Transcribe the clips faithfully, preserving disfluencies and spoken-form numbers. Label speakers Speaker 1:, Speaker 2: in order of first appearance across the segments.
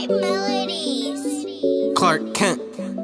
Speaker 1: Melodies.
Speaker 2: Clark Kent.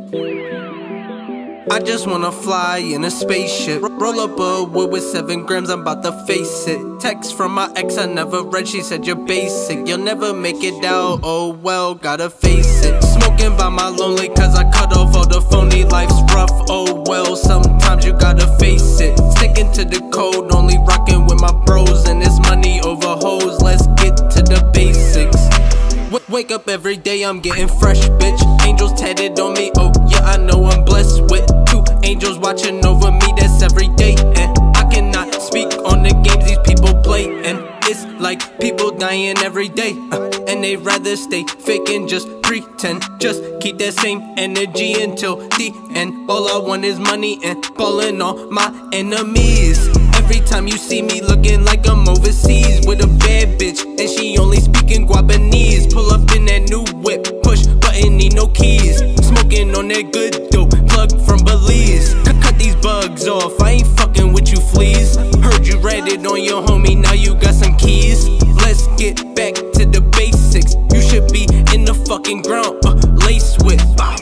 Speaker 2: I just wanna fly in a spaceship. Roll up a wood with seven grams, I'm about to face it. Text from my ex I never read, she said you're basic. You'll never make it out, oh well, gotta face it. Smoking by my lonely cause I cut off all the phony. Life's rough, oh well, sometimes you gotta face it. Sticking to the code, only rocking with my bros. And it's money over hoes, let's get to the basics. Wake up every day, I'm getting fresh, bitch. Angels tatted on me, oh yeah, I know I'm blessed with two angels watching over me, that's every day. And I cannot speak on the games these people play. And it's like people dying every day, uh, and they'd rather stay fake and just pretend. Just keep that same energy until the end. All I want is money and calling on my enemies. Every time you see me looking like I'm overseas with a bad bitch and she only speaking Guabanese. Pull up in that new whip, push button, need no keys. Smoking on that good dope, plug from Belize. Cut, cut these bugs off, I ain't fucking with you fleas. Heard you read it on your homie, now you got some keys. Let's get back to the basics. You should be in the fucking ground, uh, lace with.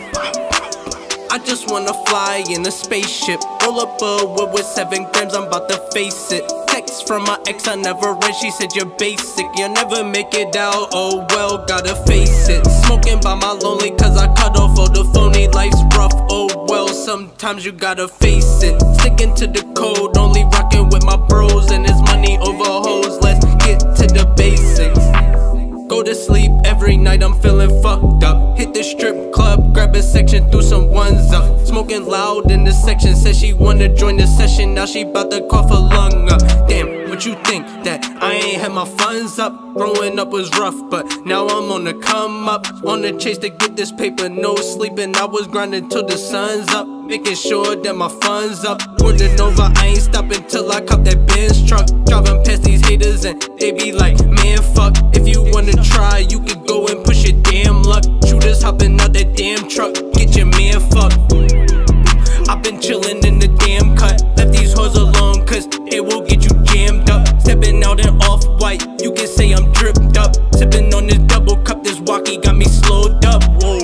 Speaker 2: I just wanna fly in a spaceship. Roll up a wood with seven grams, I'm about to face it. Text from my ex I never read, she said you're basic. You'll never make it out, oh well, gotta face it. Smoking by my lonely cause I cut off all the phony. Life's rough, oh well, sometimes you gotta face it. Sticking to the code, only rocking with my bros. And it's money over hoes, let's get to the basics. Go to sleep every night, I'm feeling fucked up. Hit the strip club, grab a section, threw some ones up. Smoking loud in the section, said she wanna join the session. Now she bout to cough a lung up. Damn, what you think, that I ain't had my funds up? Growing up was rough, but now I'm on the come up. On the chase to get this paper, no sleeping. I was grinding till the sun's up, making sure that my funds up. Wording over, I ain't stopping till I cop that Benz truck. Driving past these haters and they be like, man fuck. If you wanna try, you can go and push your damn luck. Shooters hopping out that damn truck, get your man fucked. I've been chillin' in the damn cut, left these hoes alone cause it will get you jammed up. Stepping out in off-white, you can say I'm dripped up. Sipping on this double cup, this walkie got me slowed up. Whoa.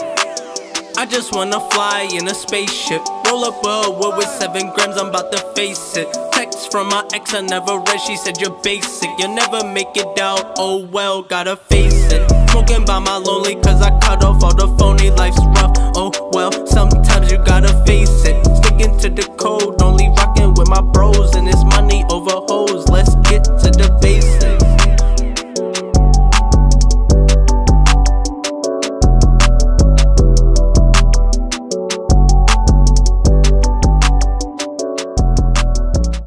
Speaker 2: I just wanna fly in a spaceship. Roll up a wood with seven grams, I'm about to face it. Text from my ex I never read, she said you're basic. You'll never make it out, oh well, gotta face it. Smoking by my lonely cause I cut off all the phony. Life's rough, oh well, sometimes you gotta face it. Sticking to the code, only rocking with my bros. And it's